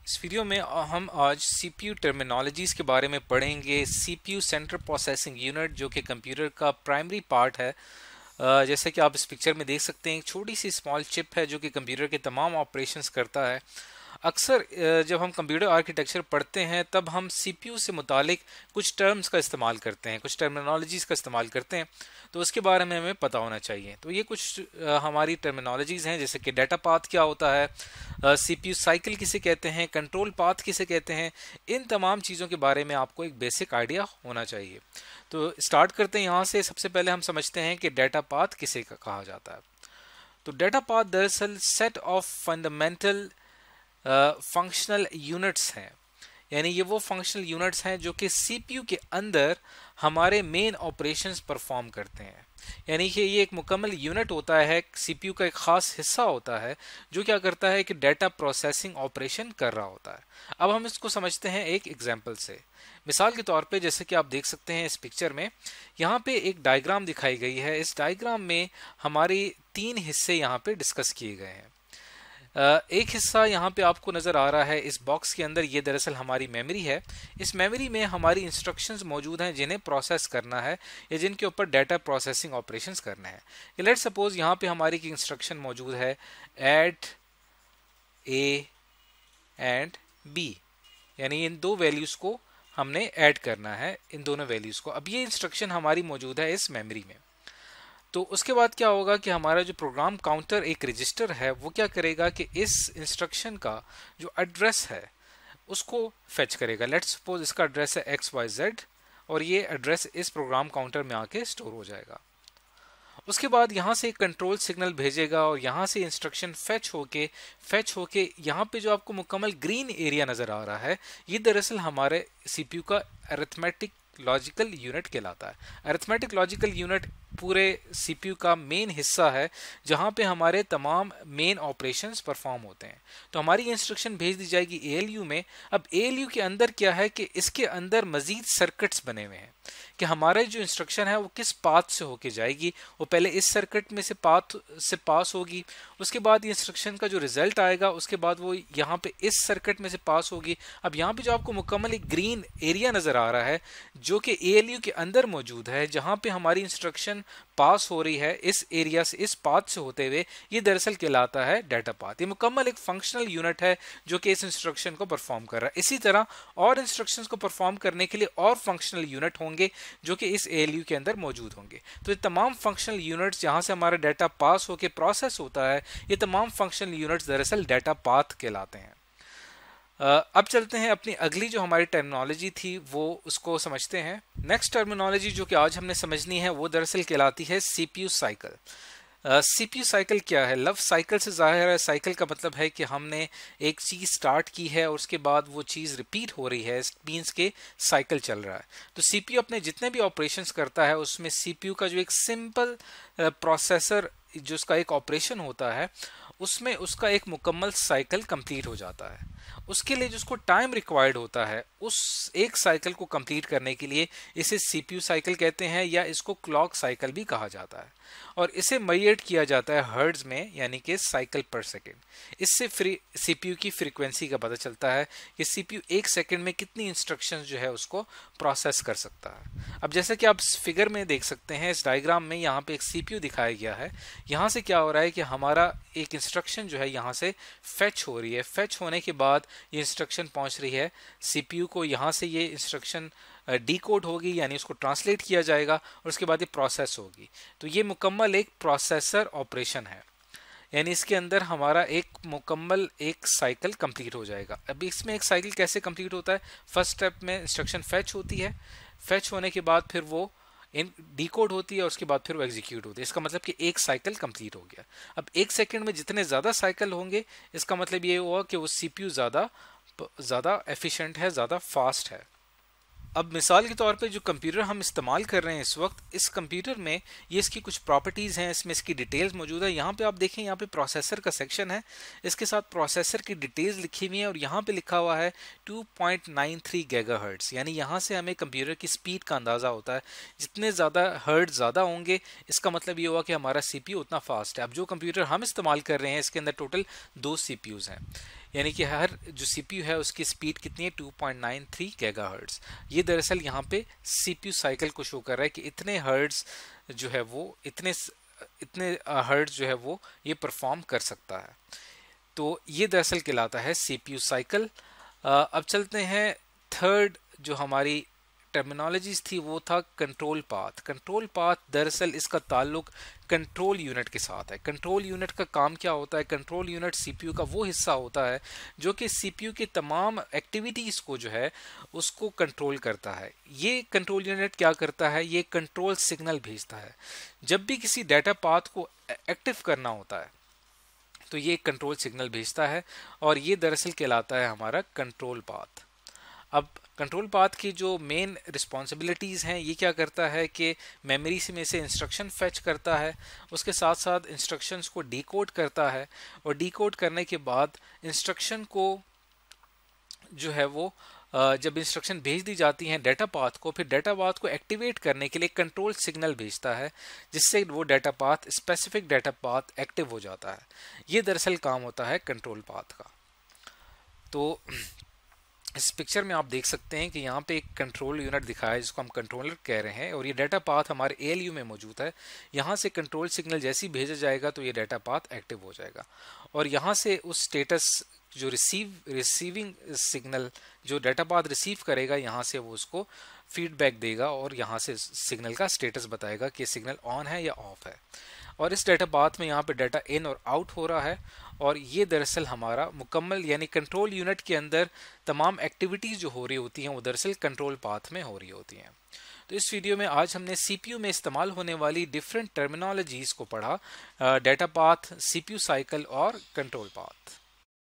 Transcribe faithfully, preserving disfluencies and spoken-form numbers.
इस वीडियो में हम आज सीपीयू टर्मिनोलॉजीज़ के बारे में पढ़ेंगे। सीपीयू सेंट्रल प्रोसेसिंग यूनिट जो कि कंप्यूटर का प्राइमरी पार्ट है। uh, जैसे कि आप इस पिक्चर में देख सकते हैं, एक छोटी सी स्मॉल चिप है जो कि कंप्यूटर के तमाम ऑपरेशंस करता है। अक्सर जब हम कंप्यूटर आर्किटेक्चर पढ़ते हैं तब हम सीपीयू से मुतालिक कुछ टर्म्स का इस्तेमाल करते हैं, कुछ टर्मिनोलॉजीज़ का इस्तेमाल करते हैं, तो उसके बारे में हमें पता होना चाहिए। तो ये कुछ हमारी टर्मिनोलॉजीज़ हैं, जैसे कि डाटा पाथ क्या होता है, सीपीयू साइकिल किसे कहते हैं, कंट्रोल पाथ किसे कहते हैं। इन तमाम चीज़ों के बारे में आपको एक बेसिक आइडिया होना चाहिए। तो स्टार्ट करते हैं यहाँ से। सबसे पहले हम समझते हैं कि डाटा पाथ किसे कहा जाता है। तो डाटा पाथ दरअसल set of fundamental functional units हैं, यानी ये वो फंक्शनल यूनिट्स हैं जो कि सीपीयू के अंदर हमारे मेन ऑपरेशंस परफॉर्म करते हैं। यानी कि ये एक मुकम्मल यूनिट होता है, सीपीयू का एक ख़ास हिस्सा होता है जो क्या करता है कि डाटा प्रोसेसिंग ऑपरेशन कर रहा होता है। अब हम इसको समझते हैं एक एग्जांपल से। मिसाल के तौर पे जैसे कि आप देख सकते हैं इस पिक्चर में, यहाँ पे एक डायग्राम दिखाई गई है। इस डायग्राम में हमारी तीन हिस्से यहाँ पे डिस्कस किए गए हैं। एक हिस्सा यहाँ पे आपको नज़र आ रहा है इस बॉक्स के अंदर, ये दरअसल हमारी मेमोरी है। इस मेमोरी में हमारी इंस्ट्रक्शंस मौजूद हैं जिन्हें प्रोसेस करना है या जिनके ऊपर डाटा प्रोसेसिंग ऑपरेशंस करना है। लेट्स सपोज यहाँ पे हमारी एक इंस्ट्रक्शन मौजूद है, ऐड ए एंड बी, यानी इन दो वैल्यूज़ को हमने ऐड करना है, इन दोनों वैल्यूज़ को। अब ये इंस्ट्रक्शन हमारी मौजूद है इस मेमोरी में। तो उसके बाद क्या होगा कि हमारा जो प्रोग्राम काउंटर एक रजिस्टर है वो क्या करेगा कि इस इंस्ट्रक्शन का जो एड्रेस है उसको फेच करेगा। लेट्स सपोज इसका एड्रेस है एक्स वाई जेड और ये एड्रेस इस प्रोग्राम काउंटर में आके स्टोर हो जाएगा। उसके बाद यहाँ से एक कंट्रोल सिग्नल भेजेगा और यहाँ से इंस्ट्रक्शन फेच होके फेच होके यहाँ पे जो आपको मुकम्मल ग्रीन एरिया नज़र आ रहा है, ये दरअसल हमारे सीपीयू का अरिथमेटिक लॉजिकल यूनिट कहलाता है। अरिथमेटिक लॉजिकल यूनिट पूरे सीपीयू का मेन हिस्सा है जहां पे हमारे तमाम मेन ऑपरेशंस परफॉर्म होते हैं। तो हमारी इंस्ट्रक्शन भेज दी जाएगी एएलयू में। अब एएलयू के अंदर क्या है कि इसके अंदर मजीद सर्किट्स बने हुए हैं कि हमारे जो इंस्ट्रक्शन है वो किस पाथ से होके जाएगी। वो पहले इस सर्किट में से पाथ से पास होगी, उसके बाद इंस्ट्रक्शन का जो रिजल्ट आएगा उसके बाद वो यहाँ पे इस सर्किट में से पास होगी। अब यहाँ पे जो आपको मुकम्मल एक ग्रीन एरिया नज़र आ रहा है जो कि एएलयू के अंदर मौजूद है, जहाँ पे हमारी इंस्ट्रक्शन पास हो रही है इस एरिया से, इस पाथ से होते हुए, ये दरअसल कहलाता है डाटा पाथ। ये मुकम्मल एक फंक्शनल यूनिट है जो कि इस इंस्ट्रक्शन को परफॉर्म कर रहा है। इसी तरह और इंस्ट्रक्शंस को परफॉर्म करने के लिए और फंक्शनल यूनिट होंगे जो कि इस एएलयू के अंदर मौजूद होंगे। तो ये तमाम फंक्शनल यूनिट्स जहां से हमारा डाटा पास होकर प्रोसेस होता है, ये तमाम फंक्शनल यूनिट्स दरअसल डाटा पाथ कहलाते हैं। अब चलते हैं अपनी अगली जो हमारी टर्मिनोलॉजी थी वो उसको समझते हैं। नेक्स्ट टर्मिनोलॉजी जो कि आज हमने समझनी है वो दरअसल कहलाती है सीपीयू साइकिल। सीपीयू साइकिल क्या है? लफ्ज़ साइकिल से ज़ाहिर है, साइकिल का मतलब है कि हमने एक चीज़ स्टार्ट की है और उसके बाद वो चीज़ रिपीट हो रही है, मीन्स के साइकिल चल रहा है। तो सीपीयू अपने जितने भी ऑपरेशंस करता है उसमें सीपीयू का जो एक सिंपल प्रोसेसर जो उसका एक ऑपरेशन होता है उसमें उसका एक मुकम्मल साइकिल कंप्लीट हो जाता है। उसके लिए जो उसको टाइम रिक्वायर्ड होता है उस एक साइकिल को कंप्लीट करने के लिए इसे सीपीयू साइकिल कहते हैं या इसको क्लॉक साइकिल भी कहा जाता है और इसे मेजर किया जाता है हर्ट्ज में, यानी कि साइकिल पर सेकेंड। इससे फ्री सीपीयू की फ्रीक्वेंसी का पता चलता है कि सीपीयू एक सेकेंड में कितनी इंस्ट्रक्शंस जो है उसको प्रोसेस कर सकता है। अब जैसे कि आप फिगर में देख सकते हैं इस डायग्राम में, यहाँ पे एक सीपीयू दिखाया गया है। यहाँ से क्या हो रहा है कि हमारा एक इंस्ट्रक्शन जो है यहाँ से फेच हो रही है। फेच होने के बाद ये इंस्ट्रक्शन पहुँच रही है सीपीयू को, यहाँ से ये इंस्ट्रक्शन डीकोड होगी यानी उसको ट्रांसलेट किया जाएगा और उसके बाद ये प्रोसेस होगी। तो ये मुकम्मल एक प्रोसेसर ऑपरेशन है, यानी इसके अंदर हमारा एक मुकम्मल एक साइकिल कंप्लीट हो जाएगा। अब इसमें एक साइकिल कैसे कंप्लीट होता है? फर्स्ट स्टेप में इंस्ट्रक्शन फेच होती है, फेच होने के बाद फिर वो इन डीकोड होती है और उसके बाद फिर वो एग्जीक्यूट होती है। इसका मतलब कि एक साइकिल कंप्लीट हो गया। अब एक सेकंड में जितने ज़्यादा साइकिल होंगे इसका मतलब ये हुआ कि वो सीपीयू ज़्यादा ज़्यादा एफिशिएंट है, ज़्यादा फास्ट है। अब मिसाल के तौर पे जो कंप्यूटर हम इस्तेमाल कर रहे हैं इस वक्त, इस कंप्यूटर में ये इसकी कुछ प्रॉपर्टीज़ हैं, इसमें इसकी डिटेल्स मौजूद है। यहाँ पे आप देखें, यहाँ पे प्रोसेसर का सेक्शन है, इसके साथ प्रोसेसर की डिटेल्स लिखी हुई है और यहाँ पे लिखा हुआ है two point nine three gigahertz, यानी यहाँ से हमें कंप्यूटर की स्पीड का अंदाज़ा होता है। जितने ज़्यादा हर्ट्ज़ ज़्यादा होंगे इसका मतलब ये हुआ कि हमारा सी पी यू उतना फास्ट है। अब जो कंप्यूटर हम इस्तेमाल कर रहे हैं इसके अंदर टोटल दो सी पी यूज़ हैं। यानी कि हर जो सीपीयू है उसकी स्पीड कितनी है, two point nine three gigahertz. ये दरअसल यहाँ पे सीपीयू साइकिल को शो कर रहा है कि इतने हर्ट्ज जो है वो इतने इतने हर्ट्ज जो है वो ये परफॉर्म कर सकता है। तो ये दरअसल कहलाता है सीपीयू साइकिल। अब चलते हैं थर्ड जो हमारी टर्मिनोलॉजीज थी वो था कंट्रोल पाथ। कंट्रोल पाथ दरअसल इसका ताल्लुक कंट्रोल यूनिट के साथ है। कंट्रोल यूनिट का काम क्या होता है? कंट्रोल यूनिट सीपीयू का वो हिस्सा होता है जो कि सीपीयू की तमाम एक्टिविटीज को जो है उसको कंट्रोल करता है। ये कंट्रोल यूनिट क्या करता है? ये कंट्रोल सिग्नल भेजता है। जब भी किसी डाटा पाथ को एक्टिव करना होता है तो ये कंट्रोल सिग्नल भेजता है और ये दरअसल कहलाता है हमारा कंट्रोल पाथ। अब कंट्रोल पाथ की जो मेन रिस्पॉन्सिबिलिटीज़ हैं ये क्या करता है कि मेमोरी से में से इंस्ट्रक्शन फेच करता है, उसके साथ साथ इंस्ट्रक्शंस को डिकोड करता है और डिकोड करने के बाद इंस्ट्रक्शन को जो है वो जब इंस्ट्रक्शन भेज दी जाती हैं डाटा पाथ को, फिर डाटा पाथ को एक्टिवेट करने के लिए कंट्रोल सिग्नल भेजता है जिससे वो data path specific data path active हो जाता है। ये दरअसल काम होता है कंट्रोल पाथ का। तो इस पिक्चर में आप देख सकते हैं कि यहाँ पे एक कंट्रोल यूनिट दिखाया है जिसको हम कंट्रोलर कह रहे हैं और ये डाटा पाथ हमारे एएलयू में मौजूद है। यहाँ से कंट्रोल सिग्नल जैसे ही भेजा जाएगा तो ये डाटा पाथ एक्टिव हो जाएगा और यहाँ से उस स्टेटस जो रिसीव रिसीविंग सिग्नल जो डाटा पाथ रिसीव करेगा यहाँ से वो उसको फीडबैक देगा और यहाँ से सिग्नल का स्टेटस बताएगा कि सिग्नल ऑन है या ऑफ है। और इस डाटा पाथ में यहाँ पे डाटा इन और आउट हो रहा है और ये दरअसल हमारा मुकम्मल यानी कंट्रोल यूनिट के अंदर तमाम एक्टिविटीज़ जो हो रही होती हैं वो दरअसल कंट्रोल पाथ में हो रही होती हैं। तो इस वीडियो में आज हमने सीपीयू में इस्तेमाल होने वाली डिफरेंट टर्मिनोलॉजीज़ को पढ़ा, डाटा पाथ, सीपीयू साइकिल और कंट्रोल पाथ।